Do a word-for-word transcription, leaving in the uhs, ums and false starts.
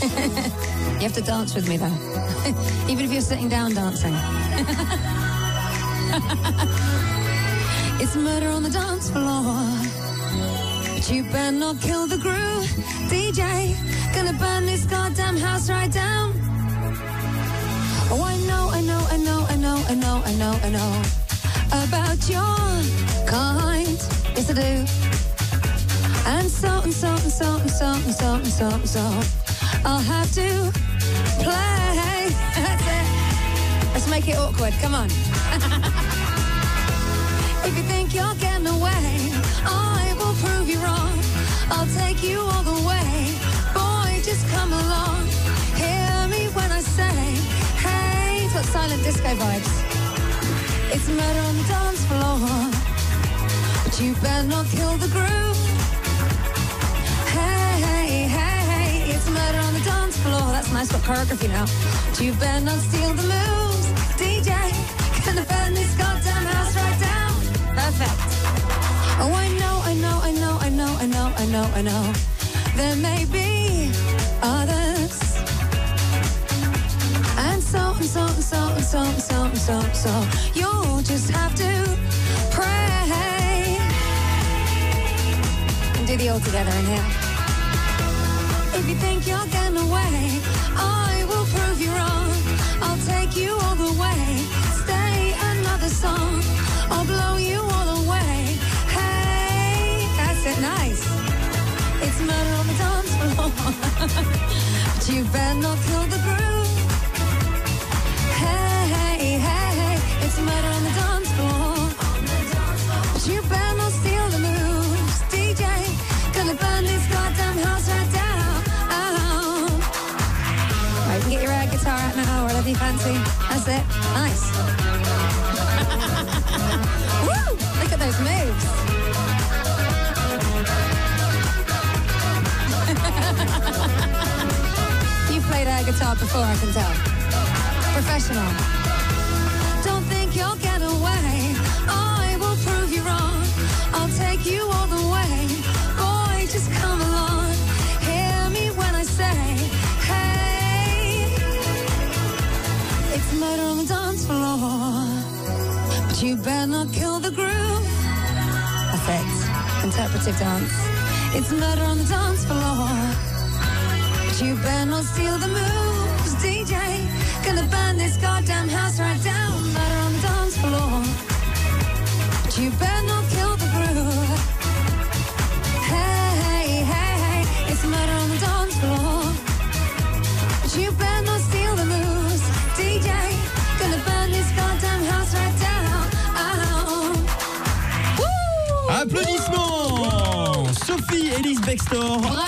You have to dance with me, though. Even if you're sitting down dancing. It's murder on the dance floor. But you better not kill the groove. D J, gonna burn this goddamn house right down. Oh, I know, I know, I know, I know, I know, I know, I know about your kind. Yes, I do. And so, and so, and so, and so, and so, and so, and so I'll have to play. That's it. Let's make it awkward. Come on. If you think you're getting away, I will prove you wrong. I'll take you all the way. Boy, just come along. Hear me when I say, hey, it's got silent disco vibes. It's murder on the dance floor. But you better not kill the groove. Hey, hey, hey, hey, it's murder on the dance floor. That's nice, got choreography now. But you better not steal the moves. D J, gonna burn this goddamn house right down. Perfect. Oh, I know, I know, I know, I know, I know, I know, I know. There may be others. And so, and so, and so, and so, and so, and so, and so you'll just have to pray. And do the all together in here. If you think you're getting away, I will prove you wrong. I'll take you all the way. Stay another song. I'll blow you all away. Hey, that's it, nice. It's murder on the dance floor. But you better not kill the groove. Hey, hey, hey, hey, it's murder on the dance floor. But you better not steal the moves. D J, gonna burn this goddamn house right down. Oh. Right, you can get your air guitar out now, whatever you fancy. That's it, nice. Woo! Look at those moves. You've played air guitar before, I can tell. Professional. Don't think you'll get away. I will prove you wrong. I'll take you all the way. Boy, just come along. Hear me when I say, hey. It's murder on the dance floor. But you better not kill the groove. That's it. Interpretive dance. It's murder on the dance floor. But you better not steal the moves. D J, gonna burn this goddamn house right down. Murder on the dance floor. But you better not kill the groove. Hey, hey, hey, hey, it's murder on the dance floor. But you better not steal the moves. D J, gonna burn this goddamn house right down. Oh. Applaudissements. Sophie Ellis Bextor.